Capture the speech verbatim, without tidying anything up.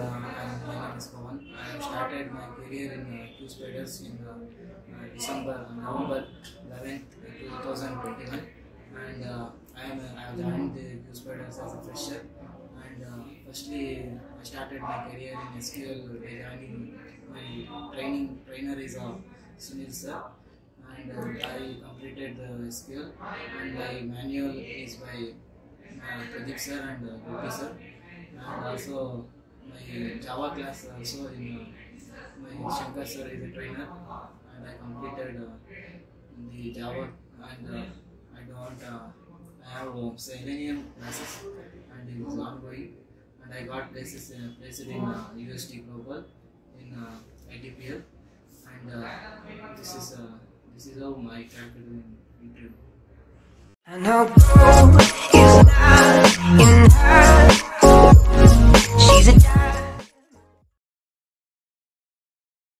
uh, I'm, my name is Pawan. I have started my career in uh, Qspiders in uh, uh, December, November eleventh, twenty twenty-one, and uh, I am uh, I have joined the Qspiders as a fresher. And uh, firstly, I started my career in S Q L by joining my training trainer is uh, Sunil sir, and uh, I completed the S Q L, and my manual is by uh, Pradeep sir and uh, Gopi sir, and also my Java class also in uh, my Shankar sir is a trainer, and I completed uh, the Java, and uh, I don't uh, I have uh, Selenium classes, and it is ongoing, and I got places uh, placed in uh, U S T Global in uh, I T P L, and uh, this is uh, this is how my character in interview. I know.